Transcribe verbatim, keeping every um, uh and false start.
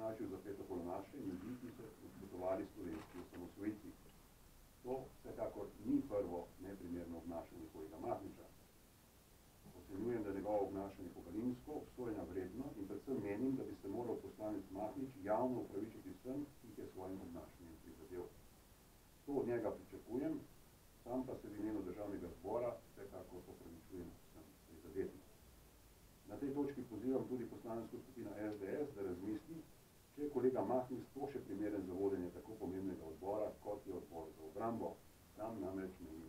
označil za petokolonaše ljudi, ki so nasprotovali slovenski osamosvojitvi. To vsekakor ni prvo neprimerno obnašanje kolega Mahniča. Ocenjujem, da je njegovo obnašanje pogrinjsko, obsojanja vredno in predvsem menim, da bi se moral poslanec Mahnič javno upravičiti vsem, ki jih je svojim obnašanjem prizadel. To od njega pričakujem, sam pa se v imenu državnega zbora vsekakor opravičujem vsem prizadetim. Na tej točki pozivam tudi poslansko skupino S D S, da razmisli, če je kolega Mahnič sploh še primeren za vodenje tako pomembnega odbora, kot je odbor za obrambo. Sam namreč menim,